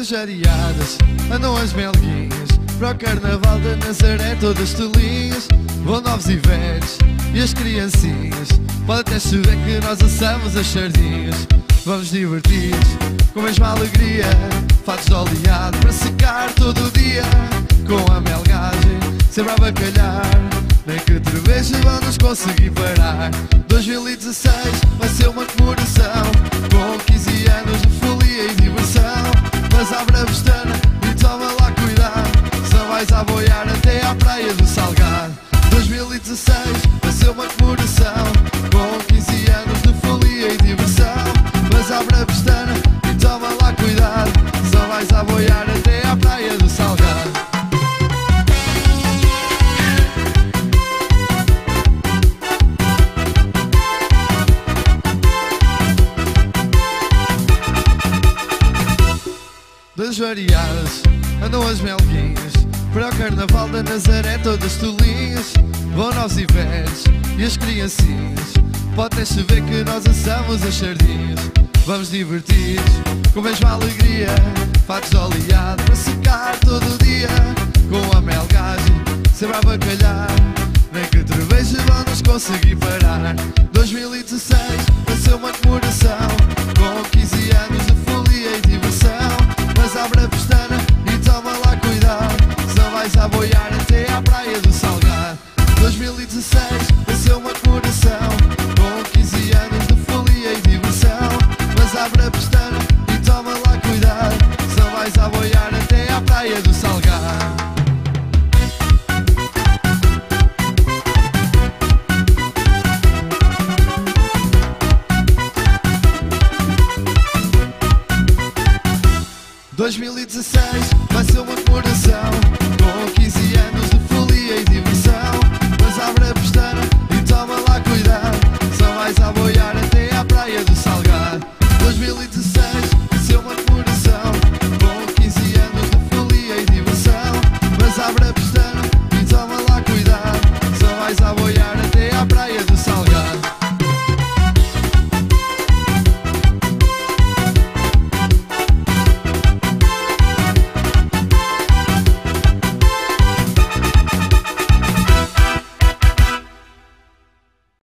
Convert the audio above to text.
Desvariadas andam as melguinhas para o carnaval da Nazaré, todas tolinhas. Vão novos e velhos e as criancinhas. Pode até chover que nós assamos as sardinhas. Vamos divertir-nos com a mesma alegria, fatos de oleado para secar todo o dia. Com a melgagem sempre a bacalhar, nem que cerveja vão nos conseguir parar. 2016 vai ser uma comemoração, com 15 anos de folia e diversão. Mas abre a pestana e toma lá cuidado, senão vais a boiar até à praia do Salgado. 2016 vai ser uma comemoração, com 15 anos de folia e diversão. Mas abre a pestana e toma lá cuidado, senão vais a boiar até à praia do Salgado. Desvariadas andam as melguinhas para o carnaval da Nazaré, todas tolinhas. Vão novos e velhos e as criancinhas. Pode até chover que nós assamos as sardinhas. Vamos divertir-nos com a mesma alegria, fatos de oleado para secar todo o dia. Com a melgagem sempre a bacalhar, nem que cerveja vão nos conseguir parar. 2016 vai ser uma comemoração, com 15 anos de folia e diversão. Mas abre a pestana e toma lá cuidado, senão vais a boiar até à praia do Salgado. 2016 vai ser uma comemoração, com 15 anos de folia e diversão. Mas abre a pestana e toma lá cuidado, senão vais a boiar até à praia do Salgado. ...2016